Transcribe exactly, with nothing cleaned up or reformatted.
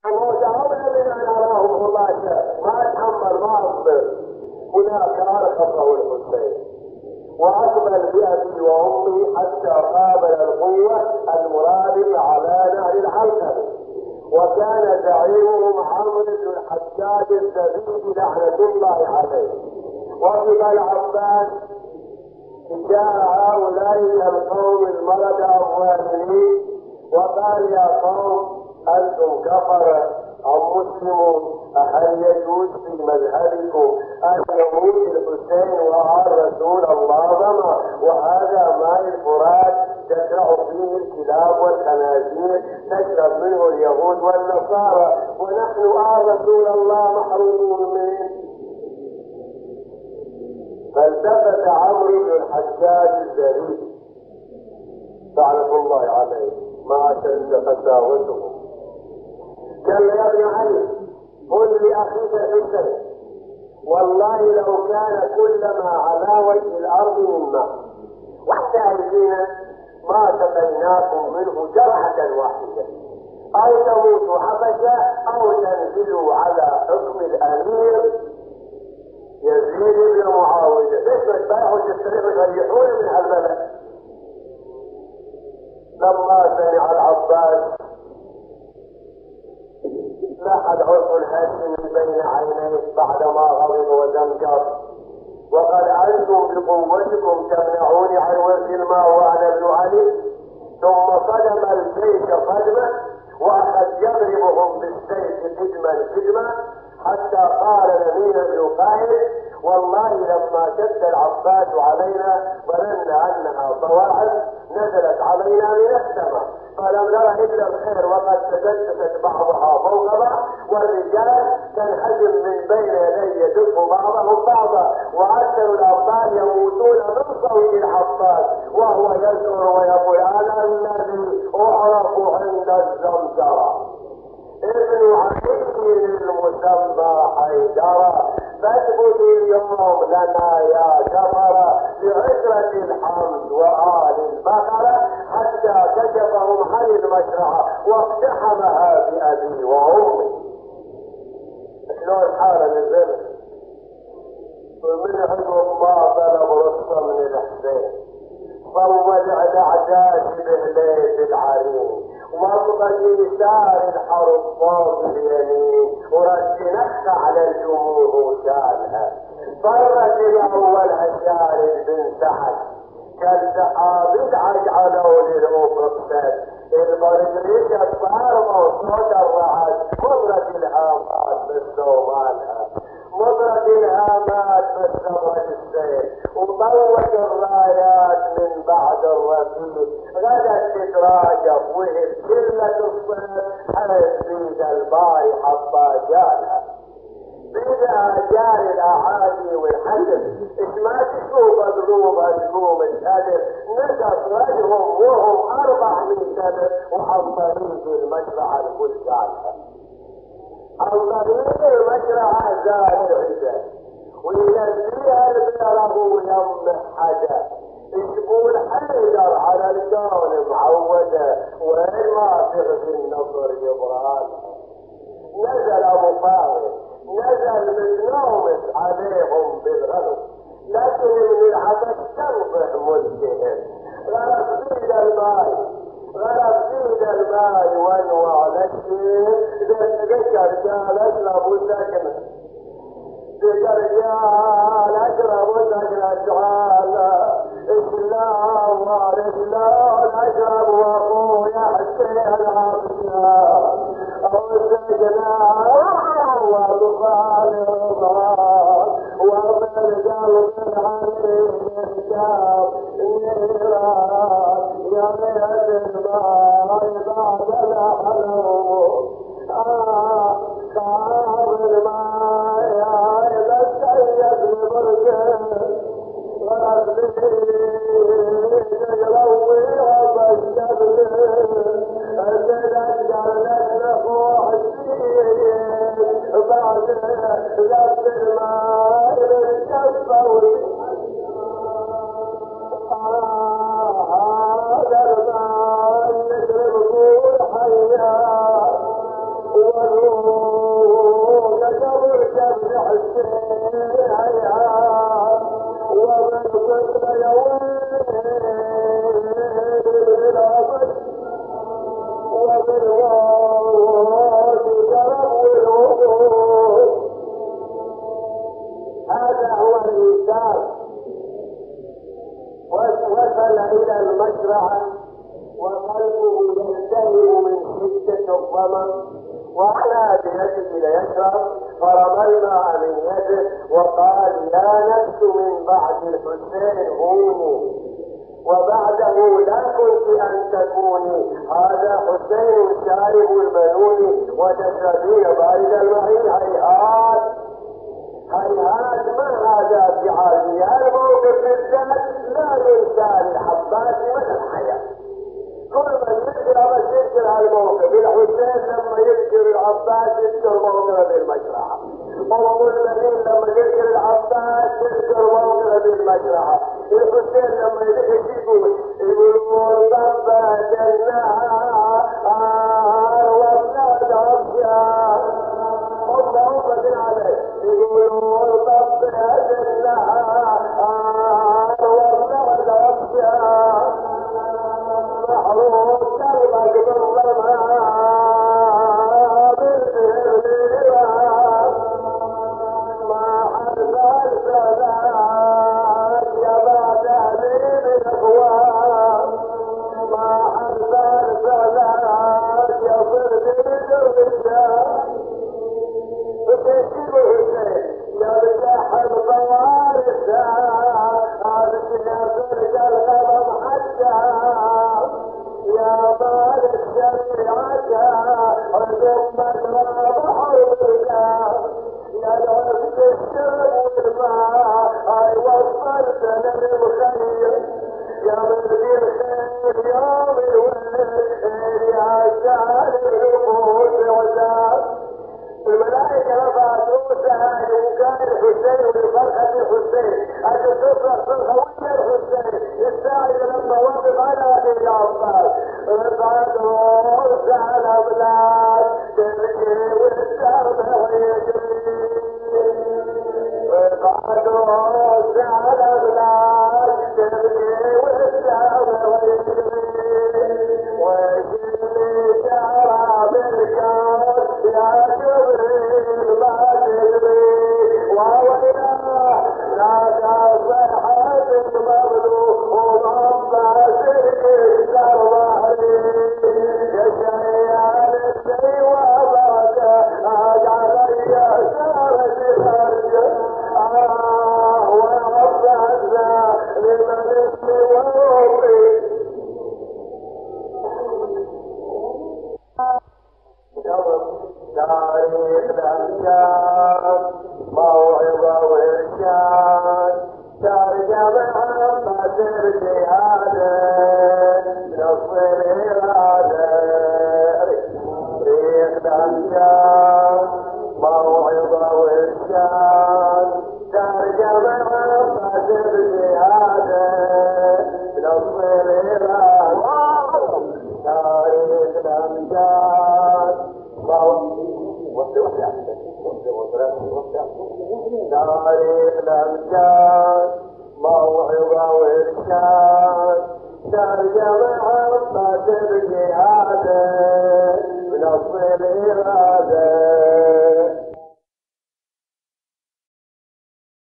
ومتعودة من أن أراه مباشر ما أتحمل ما أصبر. هناك أرخصه الحسين وأقبل بأبي وأمي حتى قابل القوة المرادف على نهر الحلقة، وكان زعيمهم عمرو بن الحجاج الزبيدي لعنة الله عليه. وفق العباس جاء هؤلاء القوم المردة الظالمين وقال يا قوم أنتم كفرة أو مسلمون، هل يجوز في مذهبكم أن يموت الحسين وآل رسول الله ظما وهذا ماء الفرات تشرع فيه الكلاب والخنازير تشرب منه اليهود والنصارى ونحن آل رسول الله محرومون منه؟ فالتفت عمرو بن الحجاج الزبيدي لعنة الله عليه ما شد فتاوته قال يا ابن علي قل لأخيك الحسين والله لو كان كلما على وجه الأرض من ماء وحتى أيدينا ما سقيناكم منه جرعة واحدة، أو تموتوا حبشة أو تنزلوا على حكم الأمير يزيد بن معاوية. ليش ما تبايعوا تستريحوا يريحون من هالبلد؟ لما سمع العباس لاحظ عرف الهاشمي بين عينيه بعدما غضب وزمجر وقال أنتم بقوتكم تمنعوني عن وزن الماء وأنا ابن علي. ثم قدم الجيش قدمه وأخذ يضربهم بالسيف قدما قدما حتى قال نمير بن قائد والله لما شد العباس علينا ظننا أنها صواعق نزلت علينا من السماء فلم نرى إلا الخير وقد تجسست بعضها فوق بعض والرجال تنهزم من بين يدي يدق بعضهم بعضا وأكثر الأبطال يموتون من صوت العباس وهو يزور ويقول أنا الذي أعرف عند الزمجرة ابن علي المسمى حيدرة فاثبت اليوم لنا يا كفرة بعشرة الحمد وآل البقرة حتى كشفهم عن المشرعة واقتحمها بأبي وأمي. شلون حالة الزمن ومن عقب ما طلب رصة من الحسين فوضع الأعداد بهلية العرين وابقى يسار الحرب فوق اليمين ورد نفسه على الجمهور وشالها فرت الاول عشار بن سعد كالسحاب ادعج على للافق سد البرد ريشه صار وصوت الرعد مضرة الهامات بالسومالها مضرة الهامات بالسبع السيل وطوت الرايات من بعد الرصيد غدت تتراجف وهي كلة الصيد حيث بيد الباري حتى جالها بيدها جاري الاعادي والحدث اش ما تشوف ضروبها تقوم الهدف نقص وجههم وهم اربعمية سنة وعن طريق المشرعة الكل جالها عن طريق المشرعة زار العزة وينزيها البيره ويم حدا يجيبون حيدر على الكون معودة وين ما تغذي النصر يبرالها نزل ابو فاضل نزل من نومس عليهم بالغلو لكن من العبد تنضح ملتهم غرف بيد الماي غرف بيد الماي وانوع نشير ذكر قال اشربوا سكنه ذكر قال اشربوا سكنه تعالى اسلام وارسلام اشرب واخويا حسين العافيه او سجنا وضفال رضا ومن قلب العليم الكاب نيران يا ميت الماء بعد الحلو آه صار الماء إذا السيد لبركه غربي يروي وبالشبل تذكر نفوح السيد بعد ذات الماء بالشفة هذا الماء يشربه الحياة الظمأ وعلى بيده ليشرب فرمى الماء من يده وقال يا نفس من بعد الحسين هوني وبعده لا كنت ان تكوني هذا حسين شارب المنون وتشربين بارد المعين هيهات هيهات ما هذا بعادي الموقف بالذات لا ينسى للعباس من الحياه كل من يذكر بس يذكر هالموقف الحسين لما يذكر العباس يذكر موقفه بالمشرحه ام المؤمنين لما يذكر العباس يذكر موقفه بالمشرحه الحسين لما يقول يقول طبت النهار وابلاد عبشا الله أكبر عليه يقول طبت النهار وابلاد عبشا محروم كلمك بالظلماء بالإهلاك ما حد السلام يا بعد أهلي بالأخوان ما حد السلام يا صديق الرجال وتجيب حسين يا رجاح الفوارس هذا السياسة الغضب حتى يا مال الشريعة رزق مجرى بحر الرجال يا العبد الشرب والماء هاي وصلتنا للخير يا مدري الخير يوم الويل يا شاعر النفوس عذاب الملائكة رفعت رؤوسها لمكان الحسين ولفرحة الحسين أن تصرخ صرخة ويا الحسين الساعد لما وقف على أبي العباس رفعت رؤوسها الأولاد تبكي والدمع يجري رفعت رؤوسها الأولاد تبكي والدمع يجري وجلي شعرها بالكون يا جبريل ما تدري وويلا نادى صيحة المغلوب ومعباس يكسر ظهري يا شيال السي وبعده هاج علي سارة الهرجة آه وعباس لمن اسمي وامي تاريخ الأمجاد موعظة وإرشاد ترجم عما ترجهاده نص الإرادة تاريخ الأمجاد موعظة وإرشاد ترجم عما ترجهاده نص الإرادة تاريخ الأمجاد تاريخ الأمجاد موعظة وإرشاد ترجم عما تبكي هذا بنص الإرادة